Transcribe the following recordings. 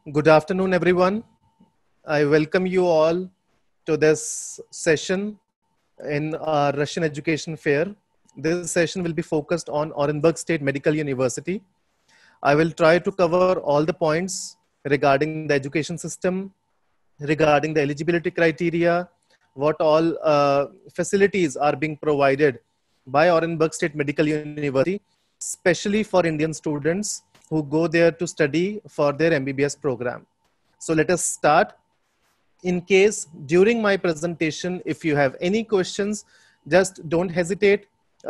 Good afternoon, everyone. I welcome you all to this session in our Russian Education Fair. This session will be focused on Orenburg State Medical University. I will try to cover all the points regarding the education system, regarding the eligibility criteria, what all facilities are being provided by Orenburg State Medical University, especially for Indian students who go there to study for their MBBS program. So let us start. In case during my presentation, if you have any questions, just don't hesitate.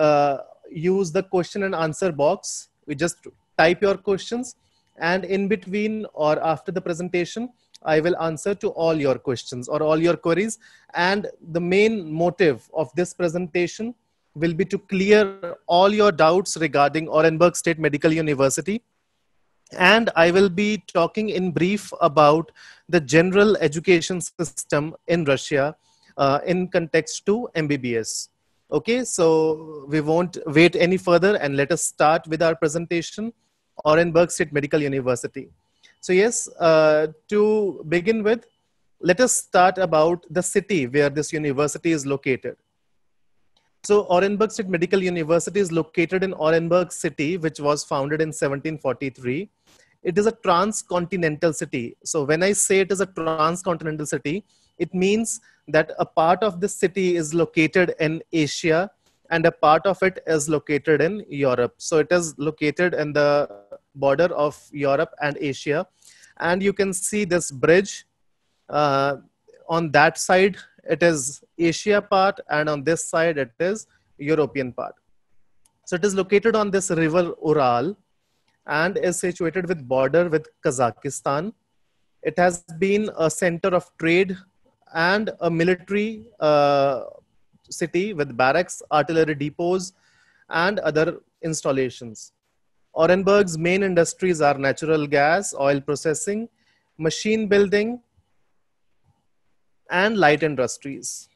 Use the question and answer box. We just type your questions, and in between or after the presentation, I will answer to all your questions or all your queries. And the main motive of this presentation will be to clear all your doubts regarding Orenburg State Medical University. And I will be talking in brief about the general education system in Russia in context to MBBS. Okay, so we won't wait any further and let us start with our presentation, Orenburg State Medical University. So yes, to begin with, let us start about the city where this university is located. So Orenburg State Medical University is located in Orenburg city, which was founded in 1743. It is a transcontinental city. So when I say it is a transcontinental city, it means that a part of the city is located in Asia and a part of it is located in Europe. So it is located in the border of Europe and Asia. And you can see this bridge. On that side, it is Asia part, and on this side, it is European part. So it is located on this river Ural and is situated with border with Kazakhstan. It has been a center of trade and a military city with barracks, artillery depots, and other installations. Orenburg's main industries are natural gas, oil processing, machine building, and light industries.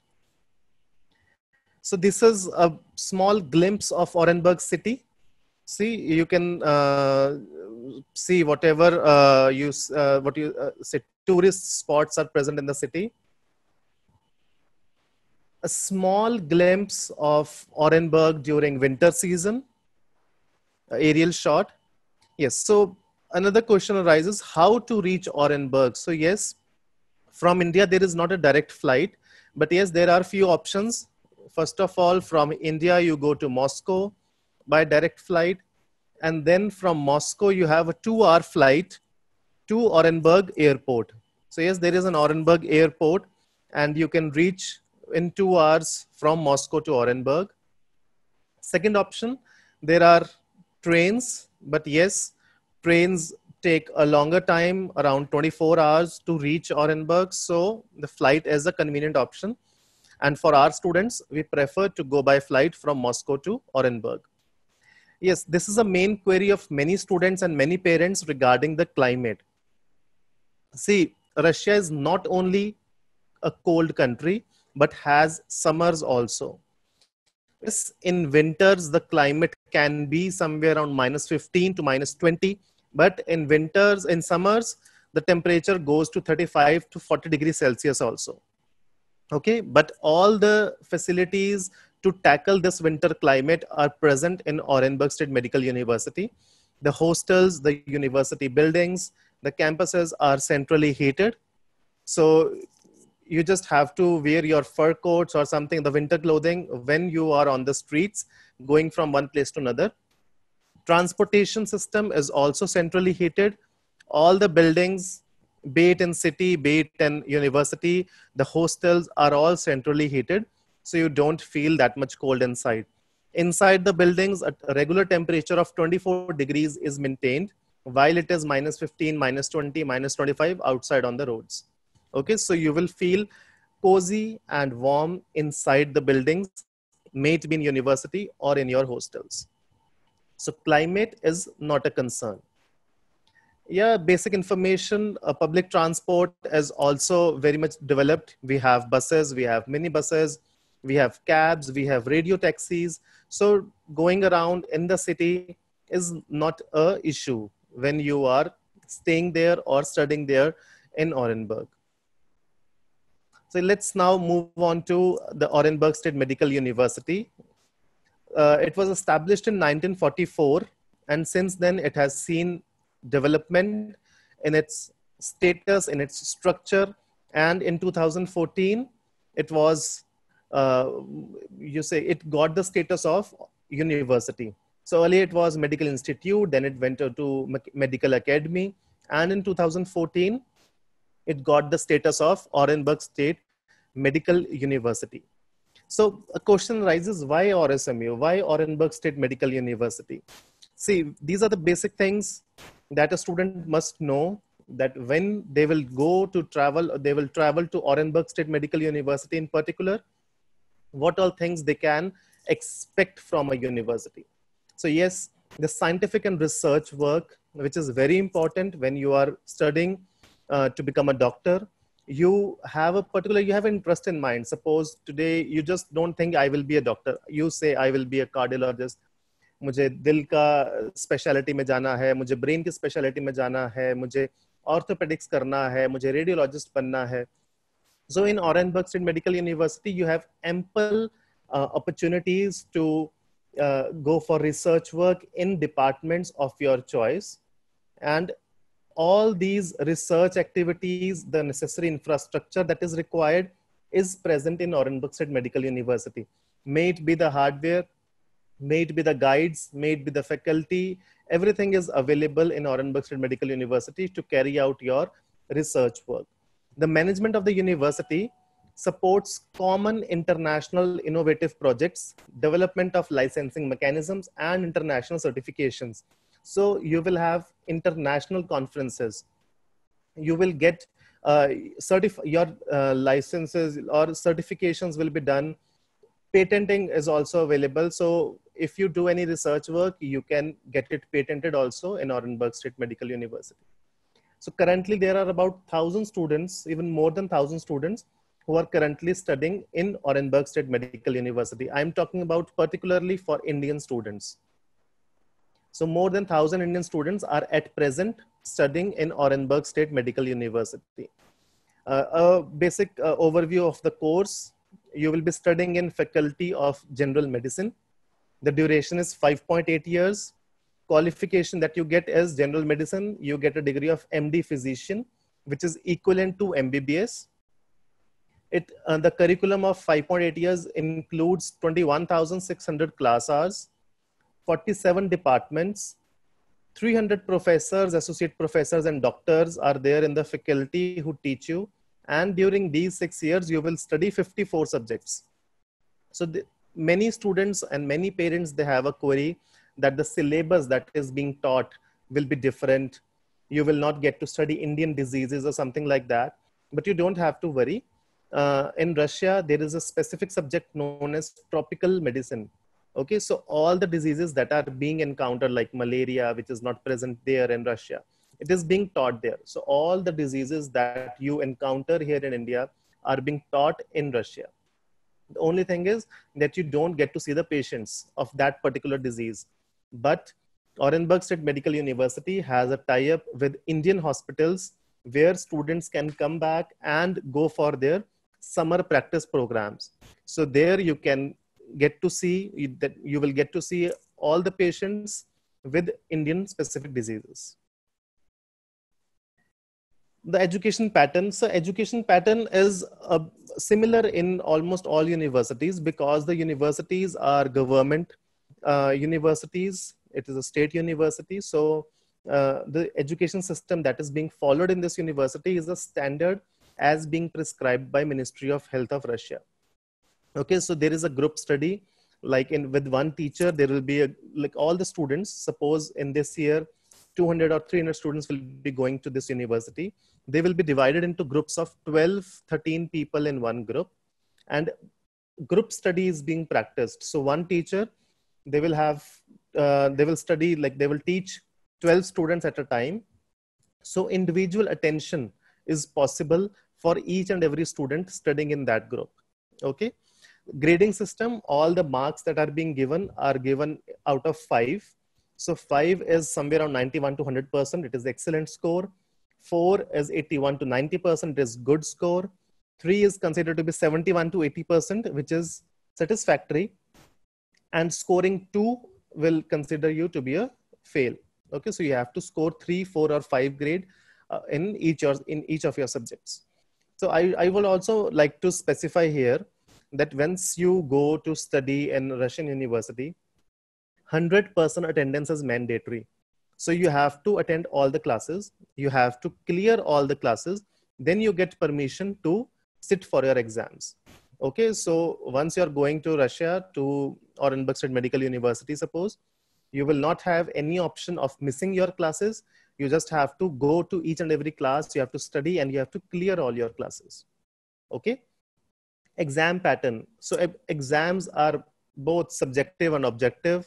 So this is a small glimpse of Orenburg city. See, you can see whatever say tourist spots are present in the city. A small glimpse of Orenburg during winter season, aerial shot. Yes, so another question arises, how to reach Orenburg? So yes, from India, there is not a direct flight, but yes, there are few options. First of all, from India, you go to Moscow by direct flight. And then from Moscow, you have a 2-hour flight to Orenburg airport. So yes, there is an Orenburg airport and you can reach in 2 hours from Moscow to Orenburg. Second option, there are trains, but yes, trains take a longer time, around 24 hours to reach Orenburg. So the flight is a convenient option. And for our students, we prefer to go by flight from Moscow to Orenburg. Yes, this is a main query of many students and many parents regarding the climate. See, Russia is not only a cold country, but has summers also. Yes, in winters, the climate can be somewhere around -15 to -20. But in winters, in summers, the temperature goes to 35 to 40 degrees Celsius also. Okay, but all the facilities to tackle this winter climate are present in Orenburg State Medical University. The hostels, the university buildings, the campuses are centrally heated. So you just have to wear your fur coats or something, the winter clothing, when you are on the streets going from one place to another. Transportation system is also centrally heated. All the buildings, be it in city, be it in university, the hostels are all centrally heated. So you don't feel that much cold inside. Inside the buildings, a regular temperature of 24 degrees is maintained, while it is -15, -20, -25 outside on the roads. Okay, so you will feel cozy and warm inside the buildings, may it be in university or in your hostels. So climate is not a concern. Yeah, basic information, public transport is also very much developed. We have buses, we have minibuses, we have cabs, we have radio taxis. So going around in the city is not a issue when you are staying there or studying there in Orenburg. So let's now move on to the Orenburg State Medical University. It was established in 1944, and since then it has seen development in its status, in its structure, and in 2014, it was, it got the status of university. So earlier it was medical institute, then it went to medical academy, and in 2014, it got the status of Orenburg State Medical University. So a question arises, why ORSMU? Why Orenburg State Medical University? See, these are the basic things that a student must know, that when they will go to travel, they will travel to Orenburg State Medical University in particular, what all things they can expect from a university. So yes, the scientific and research work, which is very important when you are studying to become a doctor. You have an interest in mind. Suppose today you just don't think I will be a doctor. You say I will be a cardiologist. मुझे दिल का speciality में जाना है, मुझे brain की speciality में जाना है, मुझे ऑर्थोपेडिक्स करना है, मुझे रेडियोलॉजिस्ट बनना है. So in Orenburg State Medical University, you have ample opportunities to go for research work in departments of your choice. And all these research activities, the necessary infrastructure that is required is present in Orenburg State Medical University. May it be the hardware, may it be the guides, may it be the faculty, everything is available in Orenburg State Medical University to carry out your research work. The management of the university supports common international innovative projects, development of licensing mechanisms, and international certifications. So you will have international conferences. You will get your licenses or certifications will be done. Patenting is also available. So if you do any research work, you can get it patented also in Orenburg State Medical University. So currently there are about 1,000 students, even more than 1,000 students who are currently studying in Orenburg State Medical University. I'm talking about particularly for Indian students. So more than 1,000 Indian students are at present studying in Orenburg State Medical University. A basic overview of the course: you will be studying in Faculty of General Medicine. The duration is 5.8 years. Qualification that you get as general medicine, you get a degree of MD physician, which is equivalent to MBBS. The curriculum of 5.8 years includes 21,600 class hours, 47 departments, 300 professors, associate professors, and doctors are there in the faculty who teach you. And during these 6 years, you will study 54 subjects. So many students and many parents, they have a query that the syllabus that is being taught will be different. You will not get to study Indian diseases or something like that, but you don't have to worry. In Russia, there is a specific subject known as tropical medicine. Okay, so all the diseases that are being encountered, like malaria, which is not present there in Russia, it is being taught there. So all the diseases that you encounter here in India are being taught in Russia. The only thing is that you don't get to see the patients of that particular disease. But Orenburg State Medical University has a tie-up with Indian hospitals where students can come back and go for their summer practice programs. So there you can get to see that you will get to see all the patients with Indian specific diseases. The education pattern. So education pattern is similar in almost all universities, because the universities are government universities. It is a state university. So the education system that is being followed in this university is a standard as being prescribed by Ministry of Health of Russia. Okay, so there is a group study, like with one teacher, there will be like all the students, suppose in this year, 200 or 300 students will be going to this university. They will be divided into groups of 12, 13 people in one group, and group study is being practiced. So one teacher, they will have, they will study, like they will teach 12 students at a time. So individual attention is possible for each and every student studying in that group. Okay. Grading system, all the marks that are being given are given out of 5. So 5 is somewhere around 91 to 100%. It is excellent score. 4 is 81 to 90%. It is good score. 3 is considered to be 71 to 80%, which is satisfactory. And scoring 2 will consider you to be a fail. Okay, so you have to score 3, 4, or 5 grade in each of your subjects. So I will also like to specify here that once you go to study in Russian university, 100% attendance is mandatory. So you have to attend all the classes. You have to clear all the classes. Then you get permission to sit for your exams. Okay, so once you're going to Russia, to Orenburg State Medical University, suppose, you will not have any option of missing your classes. You just have to go to each and every class. You have to study and you have to clear all your classes. Okay. Exam pattern. So exams are both subjective and objective.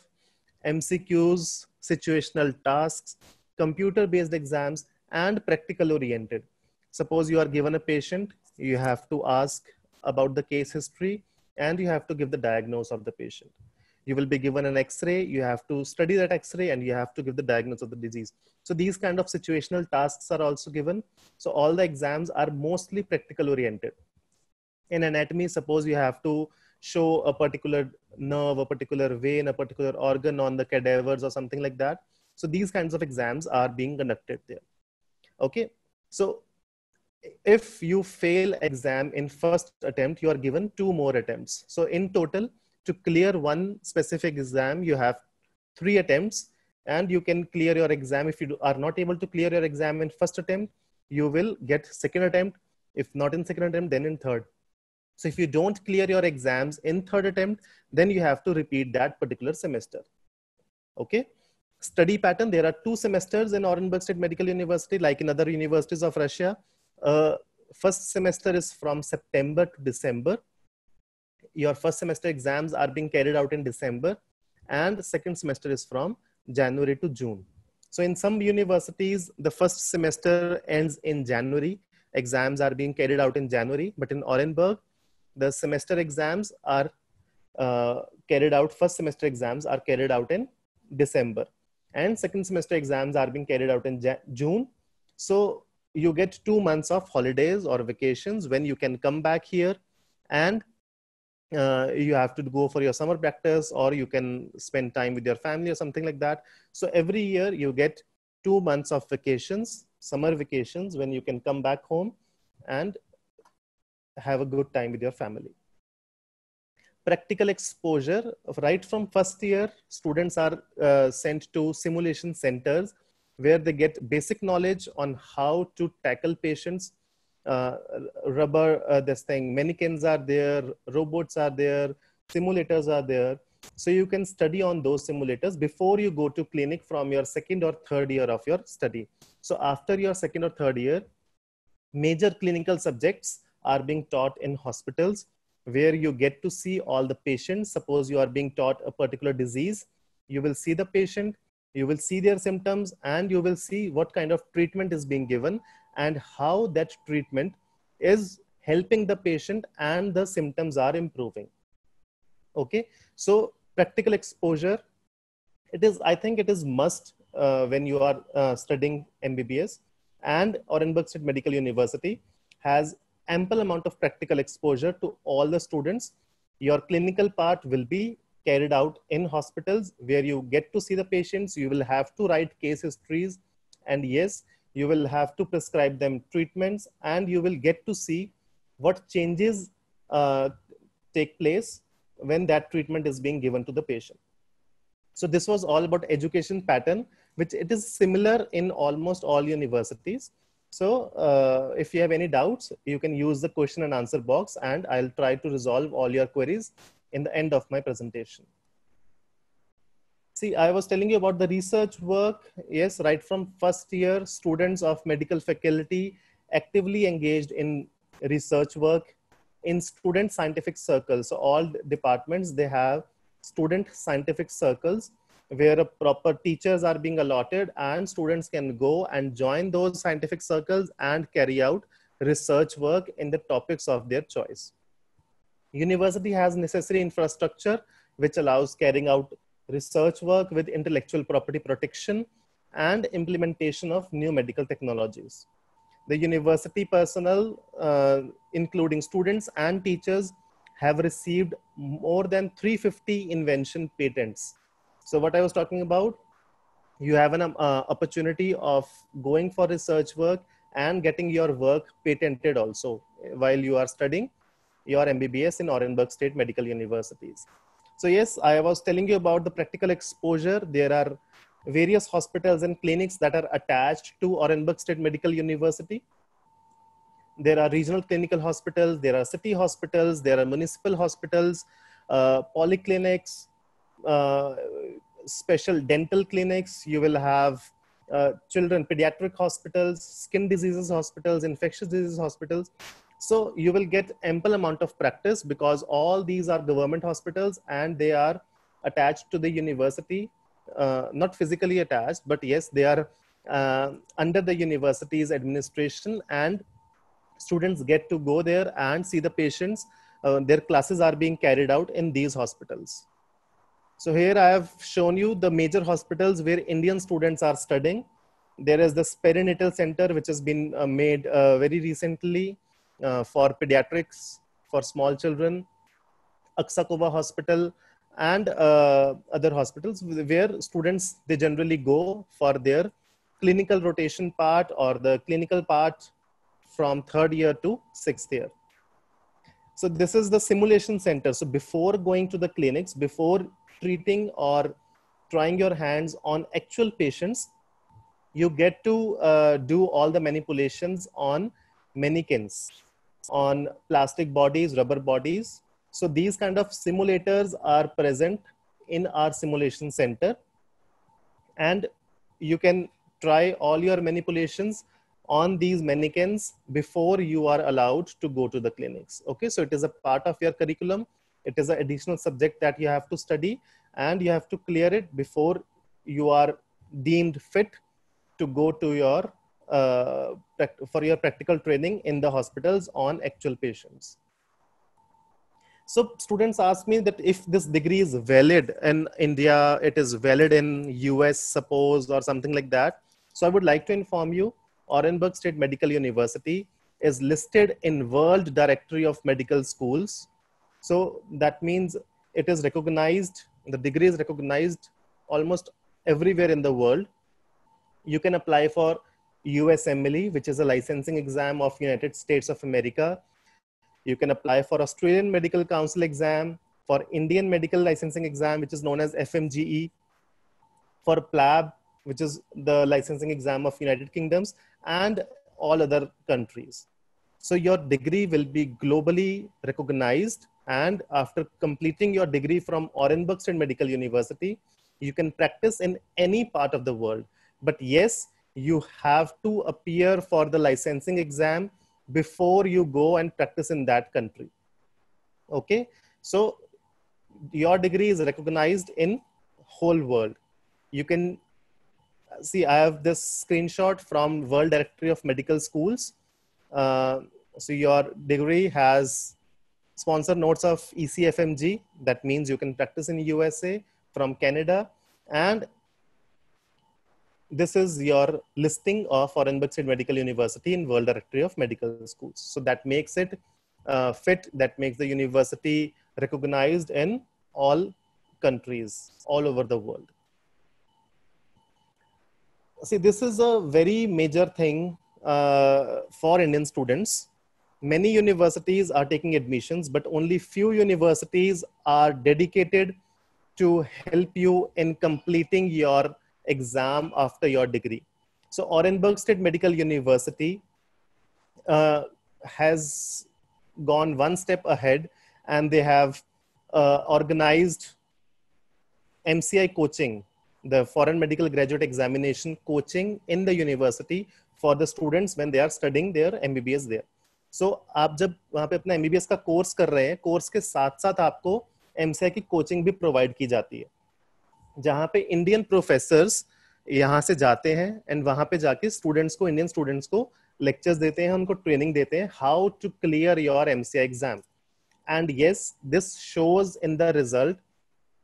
MCQs, situational tasks, computer-based exams, and practical oriented. Suppose you are given a patient, you have to ask about the case history and you have to give the diagnosis of the patient. You will be given an X-ray, you have to study that X-ray and you have to give the diagnosis of the disease. So these kind of situational tasks are also given. So all the exams are mostly practical oriented. In anatomy, suppose you have to show a particular nerve, a particular vein, a particular organ on the cadavers or something like that. So these kinds of exams are being conducted there. Okay. So if you fail exam in first attempt, you are given 2 more attempts. So in total, to clear one specific exam, you have 3 attempts and you can clear your exam. If you are not able to clear your exam in first attempt, you will get second attempt. If not in second attempt, then in third. So if you don't clear your exams in third attempt, then you have to repeat that particular semester. Okay. Study pattern. There are 2 semesters in Orenburg State Medical University, like in other universities of Russia. First semester is from September to December. Your first semester exams are being carried out in December, and the second semester is from January to June. So in some universities, the first semester ends in January. Exams are being carried out in January, but in Orenburg, the semester exams are carried out, first semester exams are carried out in December, and second semester exams are being carried out in June. So you get 2 months of holidays or vacations when you can come back here, and you have to go for your summer practice, or you can spend time with your family or something like that. So every year you get 2 months of vacations, summer vacations, when you can come back home and have a good time with your family. Practical exposure. Right from first year, students are sent to simulation centers where they get basic knowledge on how to tackle patients. Mannequins are there, robots are there, simulators are there. So you can study on those simulators before you go to clinic from your second or third year of your study. So after your second or third year, major clinical subjects are being taught in hospitals, where you get to see all the patients. Suppose you are being taught a particular disease, you will see the patient, you will see their symptoms, and you will see what kind of treatment is being given and how that treatment is helping the patient and the symptoms are improving. Okay, so practical exposure, I think it is must when you are studying MBBS. And Orenburg State Medical University has ample amount of practical exposure to all the students. Your clinical part will be carried out in hospitals where you get to see the patients. You will have to write case histories, and yes, you will have to prescribe them treatments, and you will get to see what changes take place when that treatment is being given to the patient. So this was all about education pattern, which it is similar in almost all universities. So if you have any doubts, you can use the question and answer box, and I'll try to resolve all your queries in the end of my presentation. See, I was telling you about the research work. Yes, right from first year, students of medical faculty actively engaged in research work in student scientific circles. So all departments, they have student scientific circles where proper teachers are being allotted, and students can go and join those scientific circles and carry out research work in the topics of their choice. University has necessary infrastructure which allows carrying out research work with intellectual property protection, and implementation of new medical technologies. The university personnel, including students and teachers, have received more than 350 invention patents. So what I was talking about, you have an opportunity of going for research work and getting your work patented also while you are studying your MBBS in Orenburg State Medical Universities. So yes, I was telling you about the practical exposure. There are various hospitals and clinics that are attached to Orenburg State Medical University. There are regional clinical hospitals, there are city hospitals, there are municipal hospitals, polyclinics, uh, special dental clinics. You will have children pediatric hospitals, skin diseases hospitals, infectious diseases hospitals. So you will get ample amount of practice because all these are government hospitals and they are attached to the university, not physically attached, but yes, they are under the university's administration, and students get to go there and see the patients. Their classes are being carried out in these hospitals. So here I have shown you the major hospitals where Indian students are studying. There is the Perinatal Center, which has been made very recently for pediatrics, for small children, Aksakova Hospital, and other hospitals where students, they generally go for their clinical rotation part or the clinical part from 3rd year to 6th year. So this is the simulation center. So before going to the clinics, before treating or trying your hands on actual patients, you get to do all the manipulations on mannequins, on plastic bodies, rubber bodies. So these kind of simulators are present in our simulation center, and you can try all your manipulations on these mannequins before you are allowed to go to the clinics. Okay, so it is a part of your curriculum. It is an additional subject that you have to study, and you have to clear it before you are deemed fit to go to your for your practical training in the hospitals on actual patients. So students ask me that if this degree is valid in India, it is valid in US, suppose, or something like that. So I would like to inform you, Orenburg State Medical University is listed in World Directory of Medical Schools. So that means it is recognized, the degree is recognized almost everywhere in the world. You can apply for USMLE, which is a licensing exam of United States of America. You can apply for Australian Medical Council exam, for Indian Medical Licensing exam, which is known as FMGE, for PLAB, which is the licensing exam of United Kingdoms, and all other countries. So your degree will be globally recognized, and after completing your degree from Orenburg State Medical University, you can practice in any part of the world. But yes, you have to appear for the licensing exam before you go and practice in that country. Okay, so your degree is recognized in whole world. You can see, I have this screenshot from World Directory of Medical Schools. So your degree has sponsor notes of ECFMG. That means you can practice in USA, from Canada, and this is your listing of Orenburg State Medical University in World Directory of Medical Schools. So that makes it fit, that makes the university recognized in all countries all over the world. See, this is a very major thing for Indian students. Many universities are taking admissions, but only few universities are dedicated to help you in completing your exam after your degree. So Orenburg State Medical University has gone one step ahead, and they have organized MCI coaching, the Foreign Medical Graduate Examination coaching in the university for the students when they are studying their MBBS there. So आप जब वहाँ पे अपना MBBS का course कर रहे हैं, course के साथ साथ आपको MCI की कोचिंग भी प्रोवाइड की जाती है, जहाँ पे इंडियन प्रोफेसर्स यहाँ से जाते हैं एंड वहाँ पे जाके स्टूडेंट्स को, इंडियन स्टूडेंट्स को लेक्चर्स देते हैं, उनको ट्रेनिंग देते हैं how to clear your MCI exam. And yes, this shows in the result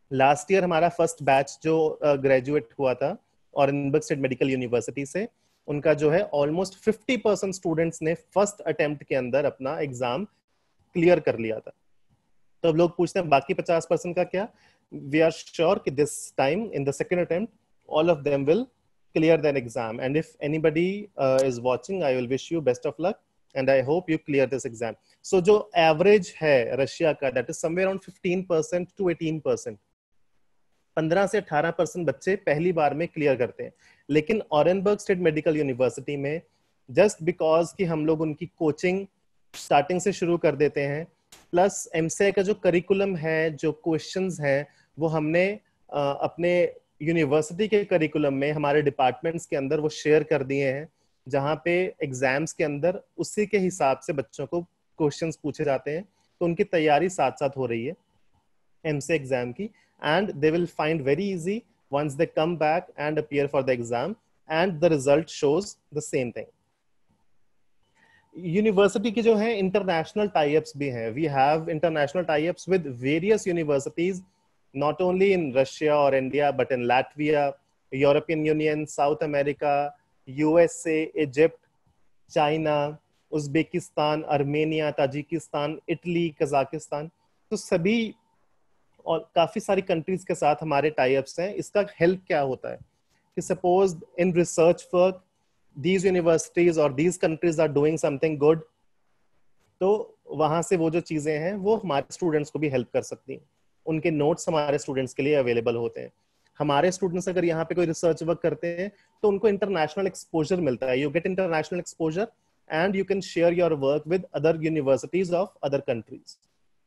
last year हमारा फर्स्ट बैच जो ग्रेजुएट हुआ था ऑरेंजबर्ग स्टेट मेडिकल यूनिवर्सिटी से, उनका जो है ऑलमोस्ट 50% स्टूडेंट्स ने फर्स्ट अटेम्प्ट के अंदर अपना एग्जाम क्लियर कर लिया था। तो अब लोग पूछते हैं बाकी 50% का क्या? वी आर श्योर कि this time in the second attempt all of them will clear that exam, and if anybody is watching, I will wish you best of luck and I hope you clear this exam. So जो average है Russia का, that is somewhere around 15% to 18%, 15 से 18% बच्चे पहली बार में clear करते हैं। लेकिन ऑरेनबर्ग स्टेट मेडिकल यूनिवर्सिटी में जस्ट बिकॉज कि हम लोग उनकी कोचिंग स्टार्टिंग से शुरू कर देते हैं, प्लस एमसीए का जो करिकुलम है, जो क्वेश्चंस हैं, वो हमने अपने यूनिवर्सिटी के करिकुलम में हमारे डिपार्टमेंट्स के अंदर वो शेयर कर दिए हैं, जहाँ पे एग्जाम्स के अंदर उसी के हिसाब से बच्चों को क्वेश्चंस पूछे जाते हैं। तो उनकी तैयारी साथ साथ हो रही है एमसीए एग्जाम की, and they will find very easy once they come back and appear for the exam and the result shows the same thing. University की जो है इंटरनेशनल टाई-अप्स भी हैं। We have international tie-ups with various universities, not only in Russia or India but in Latvia, European Union, South America, USA, Egypt, China, Uzbekistan, Armenia, Tajikistan, Italy, Kazakhstan. तो सभी और काफी सारी कंट्रीज के साथ हमारे टाई अप्स हैं। इसका हेल्प क्या होता है कि suppose in research work these universities और these countries are doing something good, तो वहां से वो जो चीजें हैं वो हमारे स्टूडेंट्स को भी हेल्प कर सकती हैं। उनके नोट्स हमारे स्टूडेंट्स के लिए अवेलेबल होते हैं। हमारे स्टूडेंट्स अगर यहाँ पे कोई रिसर्च वर्क करते हैं तो उनको इंटरनेशनल एक्सपोजर मिलता है। You get international exposure and you can share your work with other universities of other countries,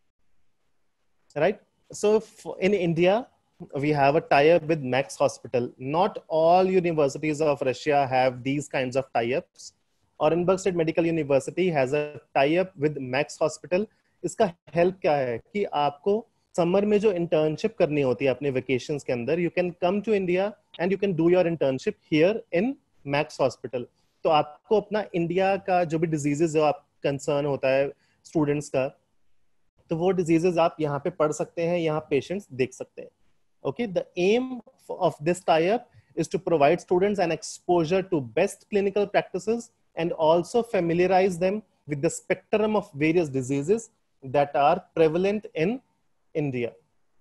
right? So in India, we have a tie-up with Max Hospital. Not all universities of Russia have these kinds of tie-ups. Orenburg State Medical University has a tie-up with Max Hospital. इसका help क्या है कि आपको summer में जो internship करनी होती है अपने vacations के अंदर, you can come to India and you can do your internship here in Max Hospital. तो आपको अपना इंडिया का जो भी diseases जो आप concern होता है students का, तो वो डिजीजेस आप यहाँ पे पढ़ सकते हैं, यहाँ पेशेंट्स देख सकते हैं। Okay, the aim of this tie up is to provide students an exposure to best clinical practices and also familiarise them with the spectrum of various diseases that are prevalent in India.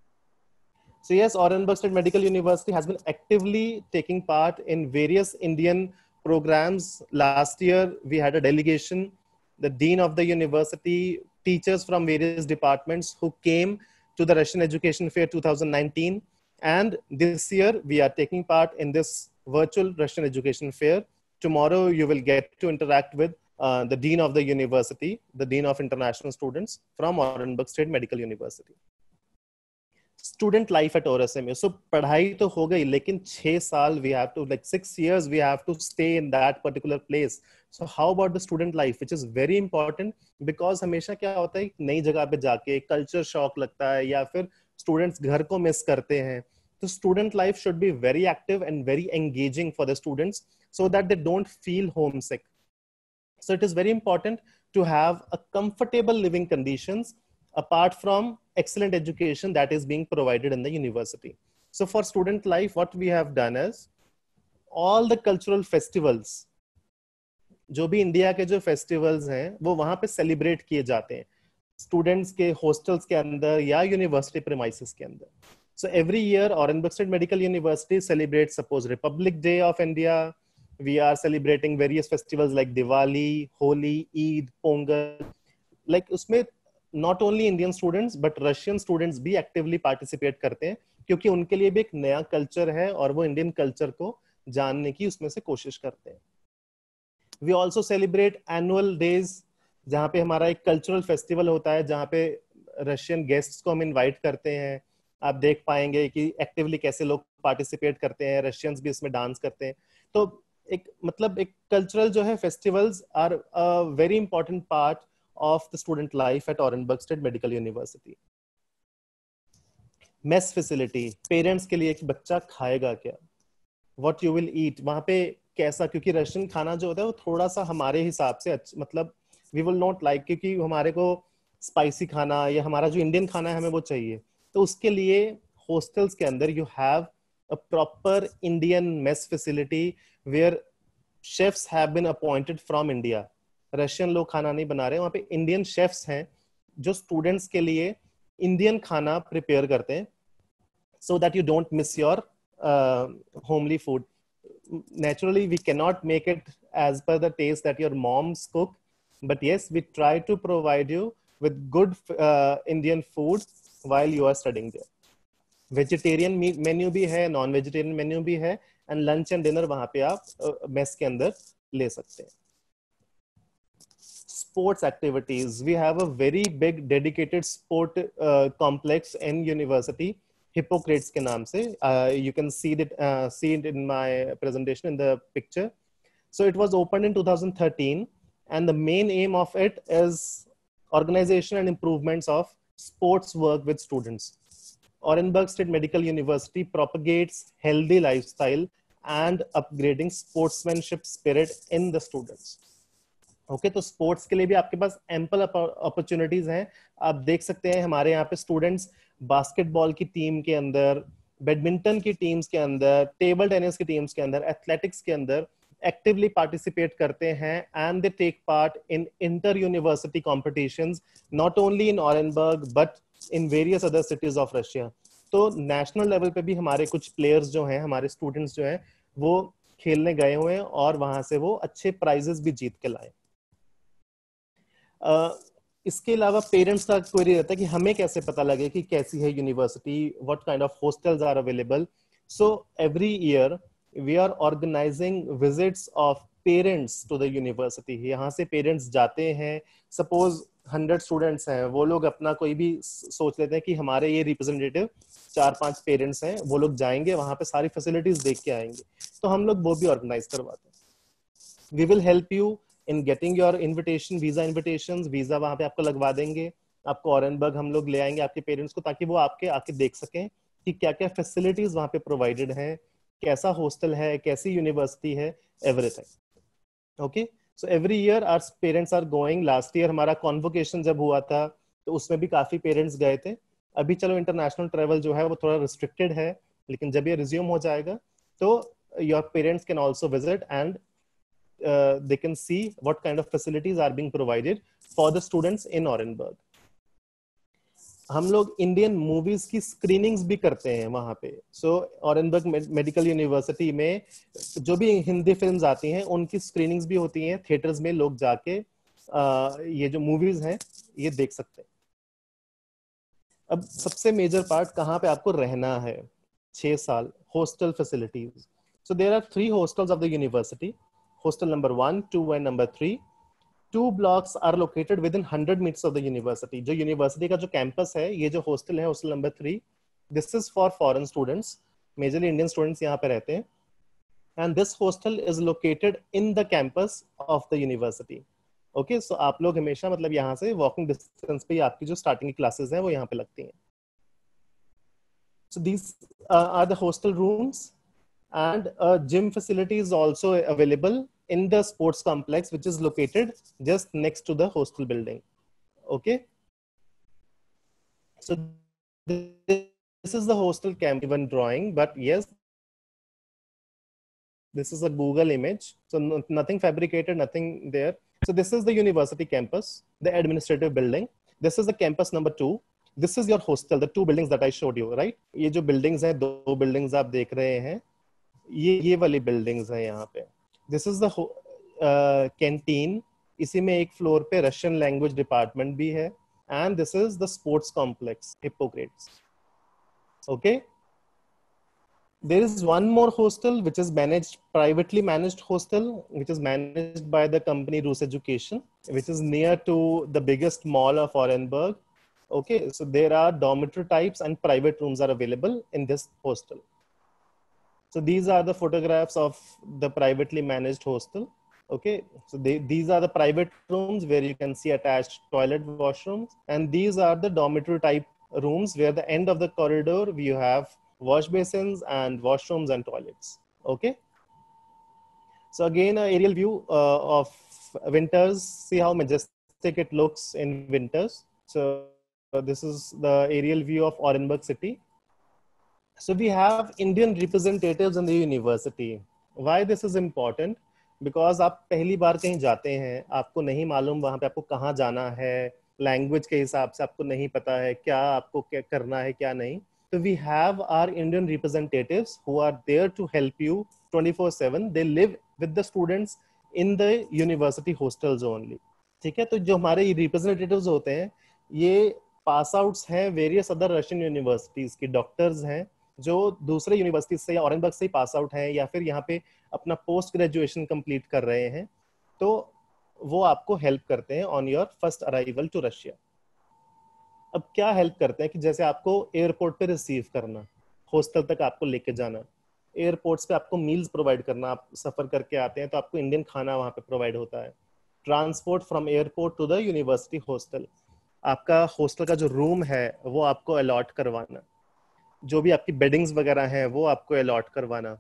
So yes, Orenburg State Medical University has been actively taking part in various Indian programs. Last year, we had a delegation, the dean of the university, teachers from various departments who came to the Russian Education Fair 2019. And this year, we are taking part in this virtual Russian Education Fair. Tomorrow, you will get to interact with the dean of the university, the dean of international students from Orenburg State Medical University. Student life at ORSMA. So पढ़ाई तो हो गई, लेकिन 6 साल we have to, like 6 years we have to stay in that particular place. So how about the student life, which is very important, because हमेशा क्या होता है, नई जगह पे जाके कल्चर शॉक लगता है या फिर स्टूडेंट्स घर को मिस करते हैं। तो student life should be very active and very engaging for the students so that they don't feel homesick. So it is very important to have a comfortable living conditions apart from excellent education that is being provided in the university. So for student life, what we have done is all the cultural festivals, जो भी India के जो festivals हैं वो वहां पे celebrate किए जाते हैं स्टूडेंट्स के हॉस्टल्स के अंदर या यूनिवर्सिटी प्रीमाइसेस के अंदर. So every year Orenburg State Medical University celebrates, suppose, Republic Day of India. We are celebrating various festivals like Diwali, Holi, Eid, Pongal. Like उसमें not only Indian students but Russian students भी actively participate करते हैं, क्योंकि उनके लिए भी एक नया कल्चर है और वो इंडियन कल्चर को जानने की उसमें से कोशिश करते हैं. We also celebrate annual days, जहाँ पे हमारा एक कल्चरल फेस्टिवल होता है जहाँ पे रशियन गेस्ट्स को हम इनवाइट करते हैं. आप देख पाएंगे कि एक्टिवली कैसे लोग पार्टिसिपेट करते हैं, रशियंस भी इसमें डांस करते हैं. तो एक मतलब एक कल्चरल जो है festivals are a very important part of the student life at Orenburg State Medical University. Mess facility, parents के लिए कि बच्चा खाएगा क्या, what you will eat, वहाँ पे कैसा, क्योंकि रशियन खाना जो होता है वो थोड़ा सा हमारे हिसाब से मतलब we will not like, क्योंकि हमारे को स्पाइसी खाना या हमारा जो इंडियन खाना है हमें वो चाहिए. तो उसके लिए hostels के अंदर you have a proper Indian mess facility where chefs have been appointed from India. Russian लोग खाना नहीं बना रहे, वहाँ पे इंडियन शेफ्स हैं जो स्टूडेंट्स के लिए इंडियन खाना प्रिपेयर करते हैं, so that you don't miss your homely food. Naturally, we cannot make it as per the taste that your moms cook, but yes, we try to provide you with good Indian food while you are studying there. Vegetarian menu भी है, non vegetarian menu भी है, and lunch and dinner वहां पे आप mess के अंदर ले सकते हैं. Sports activities, we have a very big dedicated sport complex in university, Hippocrates के नाम से. You can see it in my presentation in the picture. So it was opened in 2013, and the main aim of it is organization and improvements of sports work with students. Orenburg State Medical University propagates healthy lifestyle and upgrading sportsmanship spirit in the students. Okay, तो sports के लिए भी आपके पास ample opportunities हैं. आप देख सकते हैं हमारे यहाँ पे स्टूडेंट्स बास्केटबॉल की टीम के अंदर, बैडमिंटन की टीम्स के अंदर, टेबल टेनिस की टीम्स के अंदर, एथलेटिक्स के अंदर एक्टिवली पार्टिसिपेट करते हैं, and they take part in inter university competitions, not only in Orenburg but in various other cities of Russia. तो नेशनल लेवल पे भी हमारे कुछ प्लेयर्स जो हैं, हमारे स्टूडेंट्स जो हैं, वो खेलने गए हुए हैं और वहां से वो अच्छे प्राइजेस भी जीत के लाए. इसके अलावा पेरेंट्स का क्वेरी रहता है कि हमें कैसे पता लगे कि कैसी है university, what kind of hostels are available. So every year we are organising visits of parents to the university. यहाँ से पेरेंट्स जाते हैं, सपोज 100 स्टूडेंट्स हैं, वो लोग अपना कोई भी सोच लेते हैं कि हमारे ये रिप्रेजेंटेटिव 4-5 पेरेंट्स हैं, वो लोग जाएंगे वहां पे सारी फैसिलिटीज देख के आएंगे, तो हम लोग वो भी ऑर्गेनाइज करवाते हैं. We will help you in getting your invitation, visa invitations, visa वहां पे आपको लगवा देंगे. आपको ऑरेनबर्ग हम लोग ले आएंगे आपके पेरेंट्स को, ताकि वो आपके आके देख सकें कि क्या क्या फैसिलिटीज वहां पे प्रोवाइडेड हैं, कैसा हॉस्टल है, कैसी यूनिवर्सिटी है, everything. Okay, so every year our parents are going. Last year हमारा कॉन्वोकेशन जब हुआ था तो उसमें भी काफी पेरेंट्स गए थे. अभी चलो इंटरनेशनल ट्रेवल जो है वो थोड़ा रिस्ट्रिक्टेड है, लेकिन जब ये रिज्यूम हो जाएगा तो your parents can also visit and they can see what kind of facilities are being provided for the students in Orenburg. हम लोग इंडियन मूवीज की स्क्रीनिंग्स भी करते हैं वहां पे. सो ऑरेनबर्ग मेडिकल यूनिवर्सिटी में जो भी हिंदी फिल्म्स आती हैं उनकी स्क्रीनिंग्स भी होती हैं. थिएटर्स में लोग जाके ये जो मूवीज हैं ये देख सकते हैं. अब सबसे मेजर पार्ट, कहाँ पे आपको रहना है 6 साल, hostel facilities. So there are 3 hostels of the university. Hostel number 1, 2 and number 3. 2 blocks are located within 100 meters of the university. जो यूनिवर्सिटी का जो कैंपस है, ये जो हॉस्टल है, hostel number 3, this is for foreign students. Majorly Indian students यहाँ पे रहते हैं. And this hostel is located in the campus of the university. Okay, so आप लोग हमेशा मतलब यहाँ से walking distance पे आपकी जो starting की classes हैं वो यहाँ पे लगती हैं. So these are the hostel rooms. And a gym facility is also available in the sports complex, which is located just next to the hostel building. Okay, so this is the hostel camp given drawing, but yes, this is a Google image, so nothing fabricated, nothing there. So this is the university campus, the administrative building. This is the campus number 2. This is your hostel, the 2 buildings that I showed you, right? ये जो buildings हैं, 2 buildings आप देख रहे हैं, ये वाली buildings है यहाँ पे. This is the canteen. इसी में एक फ्लोर पे रशियन लैंग्वेज डिपार्टमेंट भी है. And this is the sports complex, Hippocrates. Okay, there is one more hostel which is privately managed hostel, which is managed by the company Rus Education, which is near to the biggest mall of Orenburg. Okay, so there are dormitory types and private rooms are available in this hostel. So these are the photographs of the privately managed hostel. Okay, so these are the private rooms where you can see attached toilet, washrooms, and these are the dormitory type rooms where the end of the corridor you have wash basins and washrooms and toilets. Okay, so again an aerial view of winters. See how majestic it looks in winters. So this is the aerial view of Orenburg city. So we have Indian representatives in the university. Why this is important? Because आप पहली बार कहीं जाते हैं, आपको नहीं मालूम वहाँ पे आपको कहाँ जाना है, लैंग्वेज के हिसाब से आपको नहीं पता है क्या आपको क्या करना है क्या नहीं. So we have our Indian representatives who are there to help you 24/7. They live with the students in the university hostels only. ठीक है, तो जो हमारे रिप्रेजेंटेटिव्स होते हैं ये पास आउट्स हैं वेरियस अदर रशियन यूनिवर्सिटीज की, डॉक्टर्स हैं जो दूसरे यूनिवर्सिटी से या ऑरेंजबर्ग से ही पास आउट हैं या फिर यहाँ पे अपना पोस्ट ग्रेजुएशन कंप्लीट कर रहे हैं. तो वो आपको हेल्प करते हैं on your first arrival to Russia. अब क्या हेल्प करते हैं कि जैसे आपको एयरपोर्ट पे रिसीव करना, हॉस्टल तक आपको लेके जाना, एयरपोर्ट्स पे आपको मील्स प्रोवाइड करना, आप सफर करके आते हैं तो आपको इंडियन खाना वहाँ पे प्रोवाइड होता है. Transport from airport to the university hostel, आपका हॉस्टल का जो रूम है वो आपको अलॉट करवाना, जो भी आपकी बेडिंग्स वगैरह हैं वो आपको अलॉट करवाना,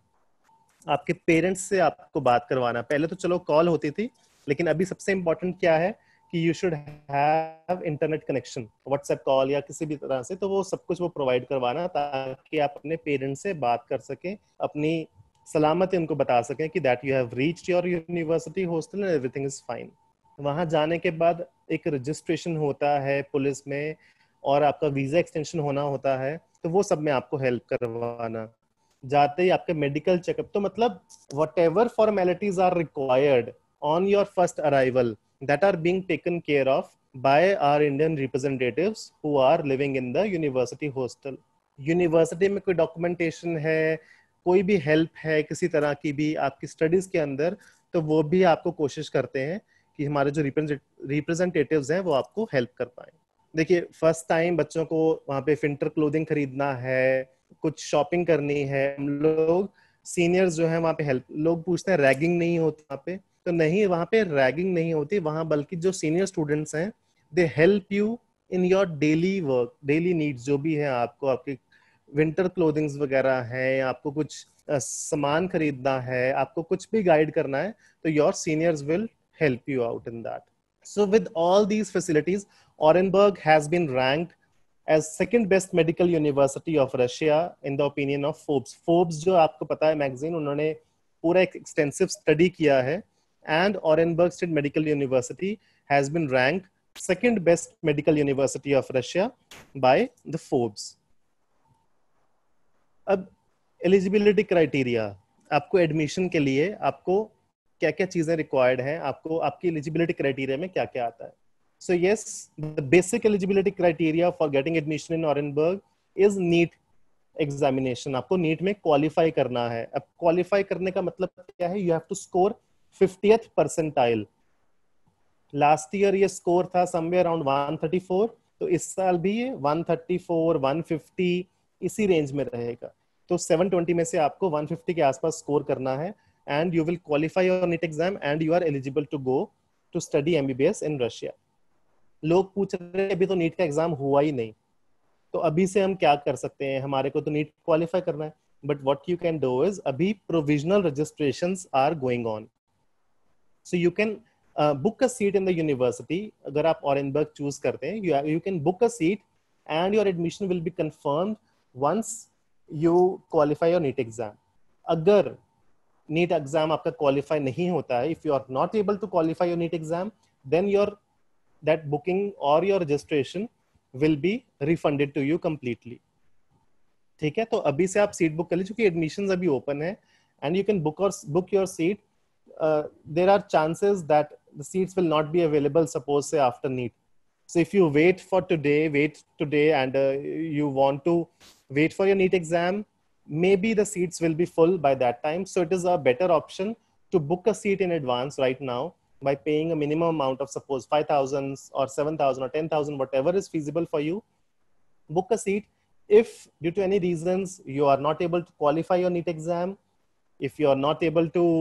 आपके पेरेंट्स से आपको बात करवाना. पहले तो चलो कॉल होती थी, लेकिन अभी सबसे इम्पोर्टेंट क्या है कि you should have internet connection, WhatsApp call या किसी भी तरह से. तो वो सब कुछ वो प्रोवाइड करवाना ताकि आप अपने पेरेंट्स से बात कर सकें, अपनी सलामती उनको बता सकें कि that you have reached your university hostel and everything is fine. वहां जाने के बाद एक रजिस्ट्रेशन होता है पुलिस में और आपका वीजा एक्सटेंशन होना होता है, तो वो सब में आपको हेल्प करवाना. जाते ही आपके मेडिकल चेकअप, तो मतलब whatever formalities are required on your first arrival that are being taken care of by our Indian representatives who are living in the university hostel. University में कोई डॉक्यूमेंटेशन है, कोई भी हेल्प है किसी तरह की भी आपकी स्टडीज के अंदर, तो वो भी आपको कोशिश करते हैं कि हमारे जो रिप्रेजेंटेटिव्स हैं वो आपको हेल्प कर पाए. देखिए फर्स्ट टाइम बच्चों को वहाँ पे विंटर क्लोथिंग खरीदना है, कुछ शॉपिंग करनी है, हम लोग सीनियर्स जो है वहाँ पे हेल्प, लोग पूछते हैं रैगिंग नहीं होती वहाँ पे, तो नहीं वहाँ पे रैगिंग नहीं होती वहाँ, बल्कि जो सीनियर स्टूडेंट्स हैं they help you in your daily work, daily needs जो भी है आपको, आपके विंटर क्लोथिंग्स वगैरह है, आपको कुछ सामान खरीदना है, आपको कुछ भी गाइड करना है, तो your seniors will help you out in that. So with all these facilities, Orenburg has been ranked as second best medical university of Russia in the opinion of Forbes. Forbes जो आपको पता है magazine, उन्होंने पूरा एक extensive study किया है, and Orenburg State Medical University has been ranked second best medical university of Russia by the Forbes. अब एलिजिबिलिटी क्राइटेरिया, आपको एडमिशन के लिए आपको क्या क्या चीजें रिक्वायर्ड हैं, आपको आपकी एलिजिबिलिटी क्राइटेरिया में क्या क्या आता है. So yes, the basic eligibility criteria for getting admission in Orenburg is NEET examination. आपको नीट में क्वालिफाई करना है. अब क्वालिफाई करने का मतलब क्या है, you have to score 50th percentile. Last year ये स्कोर था समवेयर अराउंड 134, तो इस साल भी ये 134 150 इसी रेंज में रहेगा. तो 720 में से आपको 150 के आसपास स्कोर करना है, and you will qualify your NEET exam and you are eligible to go to study MBBS in Russia. लोग पूछ रहे हैं अभी तो नीट का एग्जाम हुआ ही नहीं, तो अभी से हम क्या कर सकते हैं, हमारे को तो नीट क्वालिफाई करना है. But what you can do is, अभी provisional registrations are going on, so you can book a seat in the university. अगर आप ऑरेनबर्ग चूज करते हैं, you can book a seat and your admission will be confirmed once you qualify your NEET exam. अगर NEET exam आपका qualify नहीं होता है, if you are not able to qualify your NEET exam, then your that booking और your registration will be refunded to you completely. ठीक है, तो अभी से आप सीट बुक कर लीजिए, क्योंकि एडमिशंस अभी ओपन है, and you can book your seat. There are chances that the seats will not be available suppose से after NEET. So if you wait today and you want to wait for your NEET exam, maybe the seats will be full by that time. So it is a better option to book a seat in advance right now by paying a minimum amount of suppose 5,000 or 7,000 or 10,000, whatever is feasible for you. Book a seat. If due to any reasons you are not able to qualify your NEET exam, if you are not able to,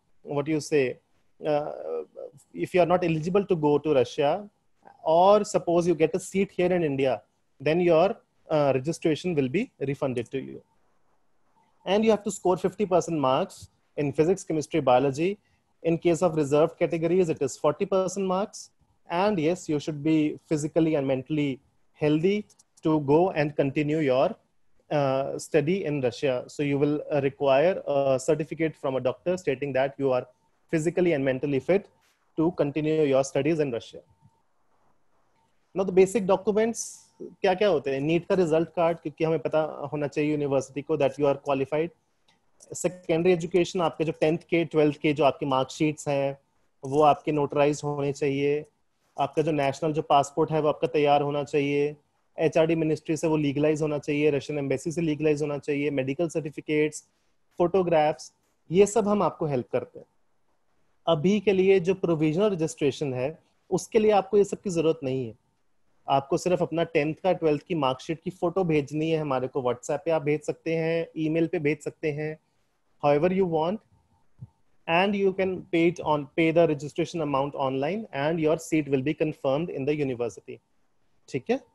if you are not eligible to go to Russia, or suppose you get a seat here in India, then your registration will be refunded to you. And you have to score 50% marks in physics, chemistry, biology. In case of reserved categories, it is 40% marks. And yes, you should be physically and mentally healthy to go and continue your study in Russia. So you will require a certificate from a doctor stating that you are physically and mentally fit to continue your studies in Russia. Now the basic documents क्या क्या होते हैं? NEET का result card, क्योंकि हमें पता होना चाहिए यूनिवर्सिटी को that you are qualified. Secondary education, आपके जो 10th के 12th के जो आपकी मार्कशीट्स हैं वो आपके नोटराइज होने चाहिए. आपका जो नेशनल जो पासपोर्ट है वो आपका तैयार होना चाहिए. एचआरडी मिनिस्ट्री से वो लीगलाइज होना चाहिए, रशियन एम्बेसी से लीगलाइज होना चाहिए. मेडिकल सर्टिफिकेट्स, फोटोग्राफ्स, ये सब हम आपको हेल्प करते हैं. अभी के लिए जो प्रोविजनल रजिस्ट्रेशन है उसके लिए आपको ये सब की जरूरत नहीं है. आपको सिर्फ अपना 10th का 12th की मार्कशीट की फोटो भेजनी है हमारे को. व्हाट्सएप पे आप भेज सकते हैं, ईमेल पे भेज सकते हैं, however you want, and you can pay the registration amount online and your seat will be confirmed in the university. ठीक है.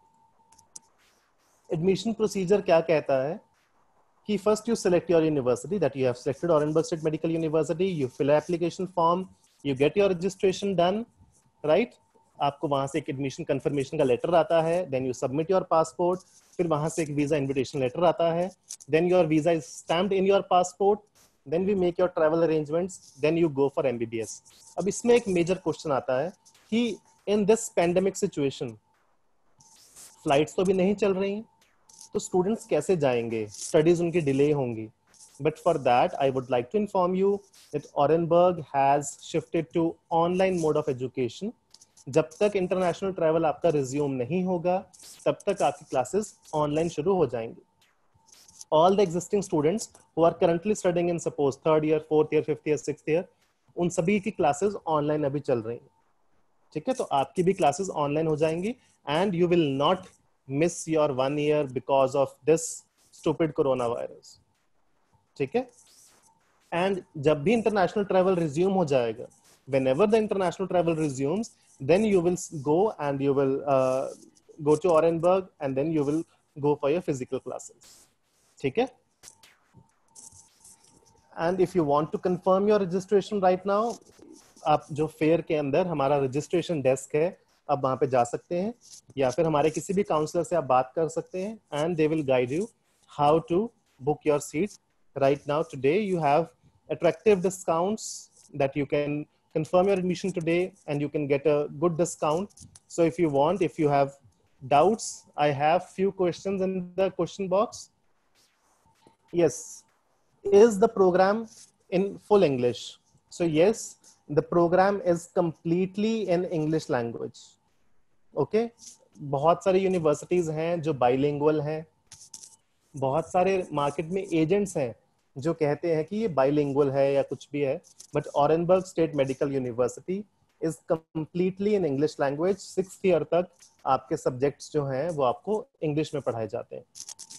एडमिशन प्रोसीजर क्या कहता है कि first you select your university that you have selected, Orenburg state medical university. You fill application form, you get your registration done, right. आपको वहां से एक एडमिशन कंफर्मेशन का लेटर आता है. Then you submit your passport. फिर वहां से एक वीजा इन्विटेशन लेटर आता है. Then your visa is stamped in your passport. Then we make your travel arrangements. Then you go for MBBS. अब इसमें एक मेजर क्वेश्चन आता है कि in this pandemic situation flights तो भी नहीं चल रही हैं, तो स्टूडेंट्स कैसे जाएंगे? स्टडीज उनकी डिले होंगी. But for that I would like to inform you that Orenburg has shifted to online mode of education. जब तक इंटरनेशनल ट्रैवल आपका रिज्यूम नहीं होगा तब तक आपकी क्लासेस ऑनलाइन शुरू हो जाएंगी. All the existing students who are currently studying in suppose 3rd year, 4th year, 5th year, 6th year, उन सभी की क्लासेस ऑनलाइन अभी चल रही हैं. ठीक है, तो आपकी भी क्लासेस ऑनलाइन हो जाएंगी and you will not miss your 1 year because of this stupid corona virus. ठीक है. एंड जब भी इंटरनेशनल ट्रैवल रिज्यूम हो जाएगा, whenever the international travel resumes, then you will go and you will go to Orenburg and then you will go for your physical classes. ठीक है. And if you want to confirm your registration right now, आप जो fair के अंदर हमारा registration desk है, आप वहां पे जा सकते हैं या फिर हमारे किसी भी काउंसलर से आप बात कर सकते हैं and they will guide you how to book your seat. Right now today you have attractive discounts that you can confirm your admission today and you can get a good discount. So if you want, if you have doubts, I have few questions in the question box. Yes. Is the program in full English? So yes, the program is completely in English language. Okay. बहुत सारी universities हैं जो bilingual हैं. बहुत सारे market में agents हैं जो कहते हैं कि ये बाइलिंगुअल है या कुछ भी है, but Orenburg state medical university is completely in English language. 6th year तक आपके सब्जेक्ट्स जो हैं वो आपको इंग्लिश में पढ़ाए जाते हैं.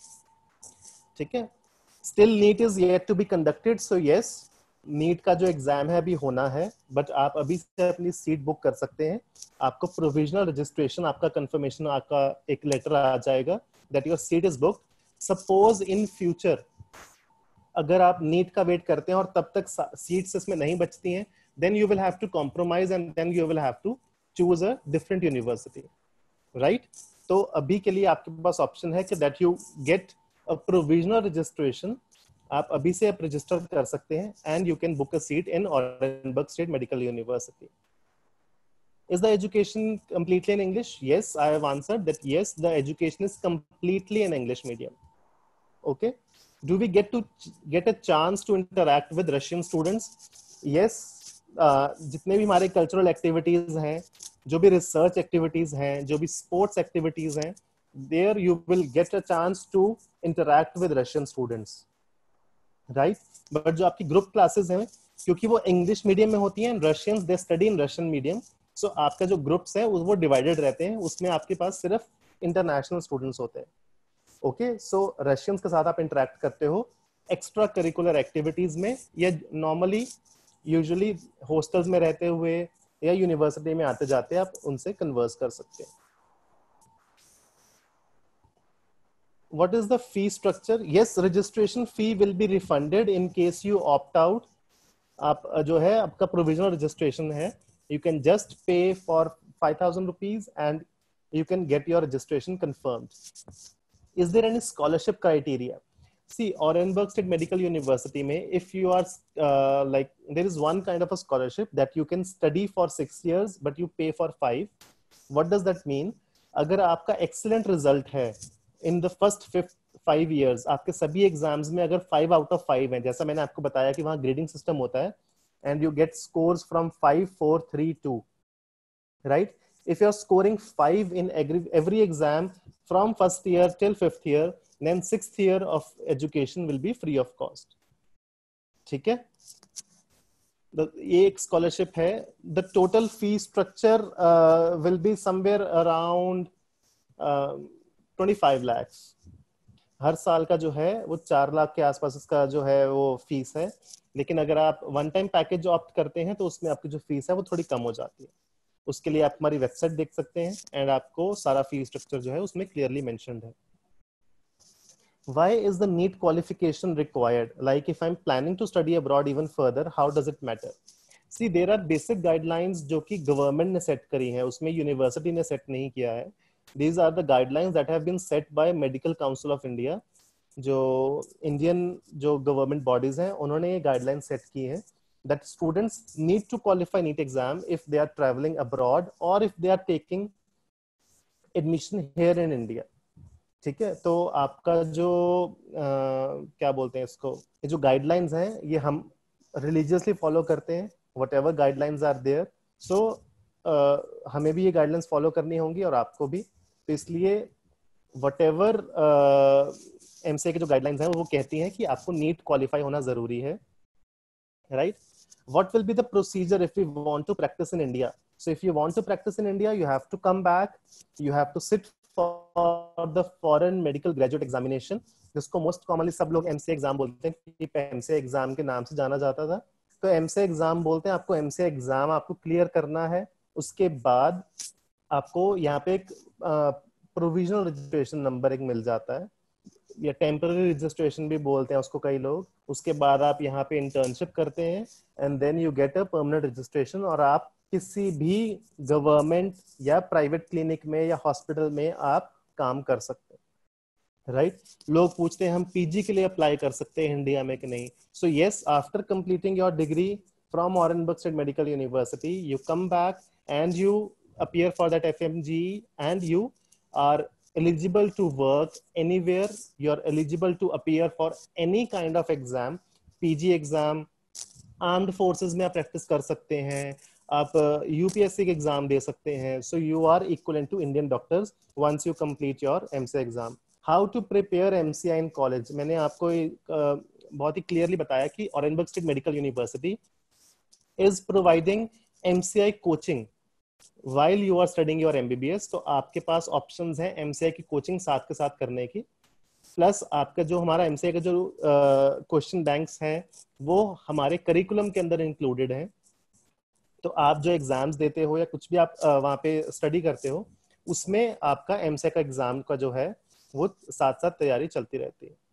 ठीक है. Still NEET is yet to be conducted. So yes, NEET का जो एग्जाम है अभी होना है, बट आप अभी से अपनी सीट बुक कर सकते हैं. आपको प्रोविजनल रजिस्ट्रेशन, आपका कंफर्मेशन, आपका एक लेटर आ जाएगा that your seat is booked. Suppose in future अगर आप नीट का वेट करते हैं और तब तक सीट्स इसमें नहीं बचती हैं, then you will have to compromise and then you will have to choose a different university, right? तो अभी के लिए आपके पास ऑप्शन है कि that you get a provisional registration. आप अभी से आप रजिस्टर कर सकते हैं and you can book a seat in Orenburg State Medical University. Is the education completely in English? Yes, I have answered that yes, the education is completely in English medium. Okay. Do we get a chance to interact with Russian students? Yes. जितने भी हमारे cultural activities हैं, जो भी research activities हैं, जो भी sports activities हैं, there you will get a chance to interact with Russian students, right? But जो आपकी ग्रुप क्लासेस हैं, क्योंकि वो इंग्लिश मीडियम में होती हैं, Russians they study in Russian medium, so आपका जो ग्रुप्स है वो डिवाइडेड रहते हैं. उसमें आपके पास सिर्फ इंटरनेशनल स्टूडेंट्स होते हैं. ओके. सो रशियंस के साथ आप इंटरेक्ट करते हो एक्स्ट्रा करिकुलर एक्टिविटीज में, या नॉर्मली यूजुअली हॉस्टल्स में रहते हुए या यूनिवर्सिटी में आते जाते आप उनसे कन्वर्स कर सकते हैं. What is the fee structure? Yes, registration fee will be refunded in case you opt out. आप जो है आपका प्रोविजनल रजिस्ट्रेशन है, you can just pay for 5,000 rupees and you can get your registration confirmed. Is there any scholarship criteria? See, Orenburg State Medical University में, if you are like, there is one kind of a scholarship that you can study for 6 years but you pay for 5. What does that mean? अगर आपका excellent result है in the first 5 years, आपके सभी exams में अगर 5 out of 5 है, जैसा मैंने आपको बताया कि वहाँ ग्रेडिंग सिस्टम होता है, and you get scores from 5, 4, 3, 2, right? If you're scoring 5 in every exam from first year till 5th year, then 6th year of education will be free of cost. ठीक है? ये एक स्कॉलरशिप है. The total fee structure will be somewhere around 25 lakhs. हर साल का जो है वो 4 लाख के आसपास इसका जो है वो फीस है. लेकिन अगर आप वन टाइम पैकेज जो ऑप्ट करते हैं तो उसमें आपकी जो फीस है वो थोड़ी कम हो जाती है. उसके लिए आप हमारी वेबसाइट देख सकते हैं एंड आपको सारा फी स्ट्रक्चर जो है उसमें क्लियरली मेंशन्ड है. Why is the NEET qualification required? Like if I'm planning to study abroad even further, how does it matter? See, there are basic guidelines जो कि गवर्नमेंट ने सेट करी हैं, उसमें यूनिवर्सिटी ने सेट नहीं किया है. These are the guidelines that have been set by Medical Council of India. जो इंडियन जो गवर्नमेंट बॉडीज हैं उन्होंने ये गाइडलाइन सेट की है that students need to qualify NEET exam if they are traveling abroad or if they are taking admission here in India. ठीक है, तो आपका जो क्या बोलते हैं इसको, ये जो गाइडलाइंस हैं ये हम रिलीजियसली फॉलो करते हैं. Whatever guidelines are there, so हमें भी ये गाइडलाइंस फॉलो करनी होंगी और आपको भी. तो इसलिए व्हाटएवर एमसीए की जो गाइडलाइंस हैं वो कहती हैं कि आपको नीट क्वालिफाई होना जरूरी है, right? What will be the procedure if we want to practice in India? So if you want to practice in India, you have to come back, you have to sit for the foreign medical graduate examination, जिसको most commonly सब लोग MCA exam बोलते हैं, कि MCA exam के नाम से जाना जाता था. तो एमसीए एग्जाम बोलते हैं. आपको एमसीए एग्जाम आपको क्लियर करना है. उसके बाद आपको यहाँ पे एक प्रोविजनल रजिस्ट्रेशन नंबर एक मिल जाता है, या टेम्पररी रजिस्ट्रेशन भी बोलते हैं उसको कई लोग. उसके बाद आप यहाँ पे इंटर्नशिप करते हैं and then you get a permanent registration, और आप किसी भी गवर्नमेंट या प्राइवेट क्लिनिक में या हॉस्पिटल में आप काम कर सकते हैं, राइट? लोग पूछते हैं हम पीजी के लिए अप्लाई कर सकते हैं इंडिया में कि नहीं. So yes, after completing your degree from Orenburg state medical university, you come back and you appear for that FMG and you are eligible to work anywhere. You're eligible to appear for any kind of exam, PG exam, armed forces में आप practice कर सकते हैं, आप UPSC के exam दे सकते हैं. So you are equivalent to Indian doctors once you complete your MCI exam. How to prepare MCI in college? मैंने आपको बहुत ही क्लियरली बताया कि Orenburg state medical university is providing MCI coaching while you are studying your MBBS. तो आपके पास options हैं MCI की कोचिंग साथ के साथ करने की, प्लस आपका जो हमारा MCI का जो क्वेश्चन बैंक्स हैं वो हमारे करिकुलम के अंदर इंक्लूडेड हैं. तो आप जो एग्जाम्स देते हो या कुछ भी आप वहाँ पे स्टडी करते हो, उसमें आपका MCI का एग्जाम का जो है वो साथ साथ तैयारी चलती रहती है.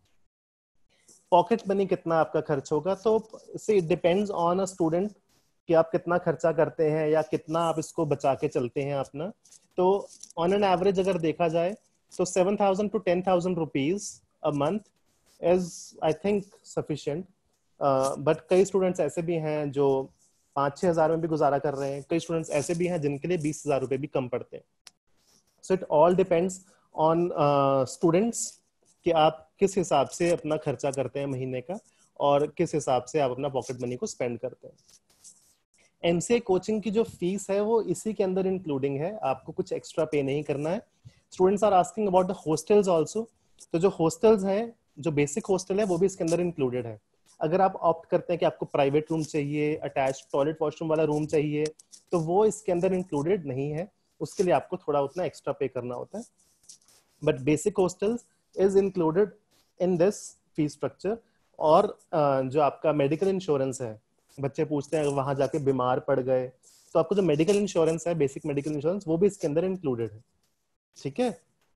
पॉकेट मनी कितना आपका खर्च होगा, तो it depends on a student कि आप कितना खर्चा करते हैं या कितना आप इसको बचा के चलते हैं अपना. तो ऑन एन एवरेज अगर देखा जाए तो 7,000 to 10,000 rupees a month is I think sufficient. But कई स्टूडेंट्स ऐसे भी हैं जो 5-6 हज़ार में भी गुजारा कर रहे हैं. कई स्टूडेंट्स ऐसे भी हैं जिनके लिए 20,000 रुपए भी कम पड़ते हैं. So it all depends on students कि आप किस हिसाब से अपना खर्चा करते हैं महीने का और किस हिसाब से आप अपना पॉकेट मनी को स्पेंड करते हैं. एमसीए कोचिंग की जो फीस है वो इसी के अंदर इंक्लूडिंग है, आपको कुछ एक्स्ट्रा पे नहीं करना है. Students are asking about the hostels also. तो जो हॉस्टल्स हैं, जो बेसिक हॉस्टल है वो भी इसके अंदर इंक्लूडेड है. अगर आप ऑप्ट करते हैं कि आपको प्राइवेट रूम चाहिए, अटैच टॉयलेट वॉशरूम वाला रूम चाहिए, तो वो इसके अंदर इंक्लूडेड नहीं है. उसके लिए आपको थोड़ा उतना एक्स्ट्रा पे करना होता है. But basic hostels is included in this fee structure. और जो आपका मेडिकल इंश्योरेंस है, बच्चे पूछते हैं अगर वहां जाके बीमार पड़ गए तो आपको जो मेडिकल इंश्योरेंस है, बेसिक मेडिकल इंश्योरेंस, वो भी इसके अंदर इंक्लूडेड है. ठीक है.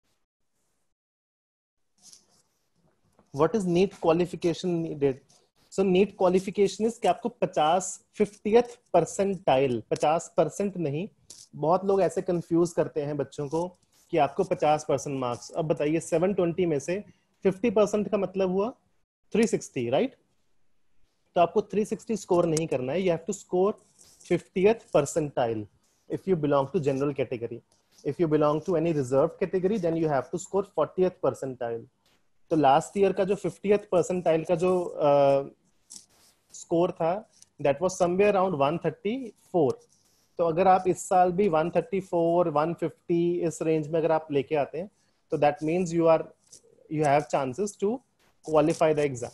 What is NEET qualification needed? So NEET qualification is कि आपको 50th परसेंटाइल, 50% नहीं. बहुत लोग ऐसे कंफ्यूज करते हैं बच्चों को कि आपको 50% मार्क्स, अब बताइए 720 में से 50% का मतलब हुआ 360, राइट? तो आपको 360 स्कोर नहीं करना है, you have to score 50th percentile if you belong to general category. If you belong to any reserve category then you have to score 40th percentile. तो लास्ट ईयर का जो 50th परसेंटाइल का जो score था that was somewhere around 134. तो अगर आप इस साल भी 134 150 इस रेंज में अगर आप लेके आते हैं तो that means you have chances to qualify the exam.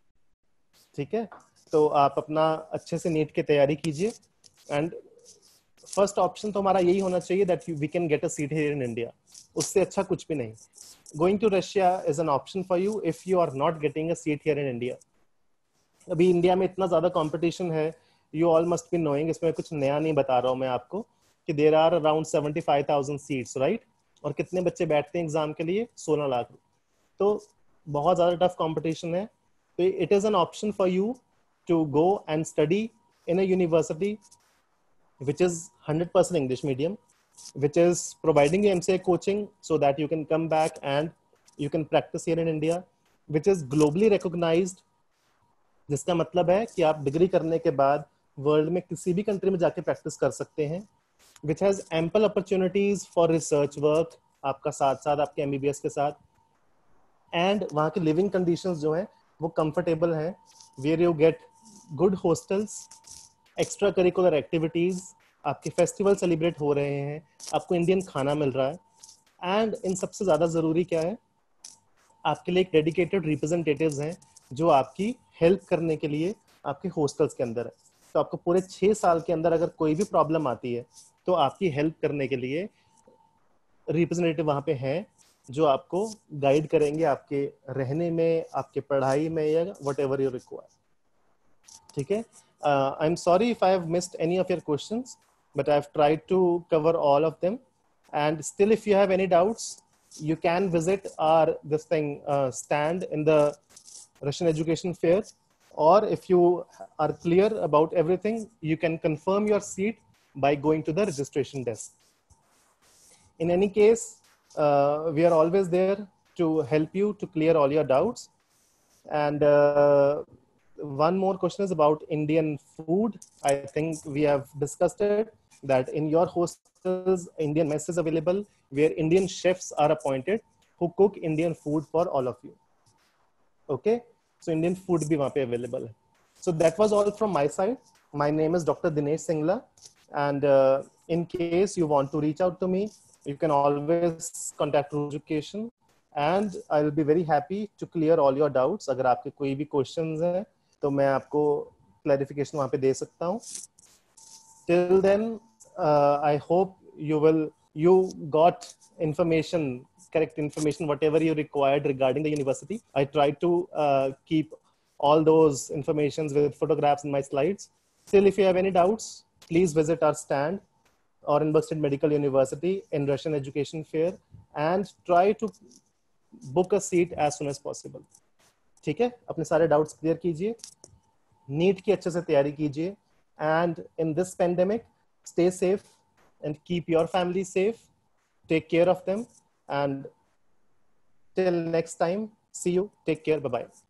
ठीक है, तो आप अपना अच्छे से नीट की तैयारी कीजिए. एंड फर्स्ट ऑप्शन तो हमारा यही होना चाहिए that we can get a seat here in India. उससे अच्छा कुछ भी नहीं. Going to Russia is an option for you if you are not getting a seat here in India. अभी इंडिया में इतना ज्यादा कंपटीशन है, you all must be knowing, इसमें कुछ नया नहीं बता रहा हूँ मैं आपको, कि there are around 75,000 seats, right? और कितने बच्चे बैठते हैं एग्जाम के लिए? 16 लाख. तो बहुत ज्यादा टफ कंपटीशन है. तो it is an option for you to go and study in a university which is 100% English medium, which is providing you MCA coaching so that you can come back and you can practice here in India, which is globally recognized. जिसका मतलब है कि आप degree करने के बाद world में किसी भी कंट्री में जाके प्रैक्टिस कर सकते हैं. which has ample opportunities for research work आपका साथ साथ आपके MBBS के साथ. एंड वहाँ के लिविंग कंडीशंस जो हैं वो कंफर्टेबल हैं. Where you get good hostels, extra curricular activities, आपके फेस्टिवल सेलिब्रेट हो रहे हैं, आपको इंडियन खाना मिल रहा है. एंड इन सबसे ज़्यादा ज़रूरी क्या है, आपके लिए एक डेडिकेटेड रिप्रेजेंटेटिव्स हैं जो आपकी हेल्प करने के लिए आपके हॉस्टल्स के अंदर है. तो आपको पूरे 6 साल के अंदर अगर कोई भी प्रॉब्लम आती है तो आपकी हेल्प करने के लिए रिप्रेजेंटेटिव वहाँ पे हैं जो आपको गाइड करेंगे आपके रहने में, आपके पढ़ाई में, या वट एवर यू रिक्वायर. ठीक है, I am sorry if I have missed any of your questions, but I've tried to cover all of them. And still, if you have any doubts, you can visit our stand in the Russian Education Fair, or if you are clear about everything, you can confirm your seat by going to the registration desk. In any case, we are always there to help you to clear all your doubts. And one more question is about Indian food. I think we have discussed it, that in your hostels Indian mess is available where Indian chefs are appointed who cook Indian food for all of you. Okay, so Indian food bhi wahan pe available hai. So that was all from my side. My name is Dr. Dinesh Singla, and in case you want to reach out to me, you can always contact Roots Education, and I will be very happy to clear all your doubts. अगर आपके कोई भी questions हैं तो मैं आपको clarification वहाँ पे दे सकता हूँ. Till then, I hope you got correct information, whatever you required regarding the university. I tried to keep all those informations with photographs in my slides. Still, if you have any doubts, please visit our stand, Orenburg State Medical University in Russian Education Fair, and try to book a seat as soon as possible. ठीक है, अपने सारे doubts clear कीजिए, NEET की अच्छे से तैयारी कीजिए, and in this pandemic, stay safe and keep your family safe. Take care of them, and till next time, see you. Take care. Bye-bye.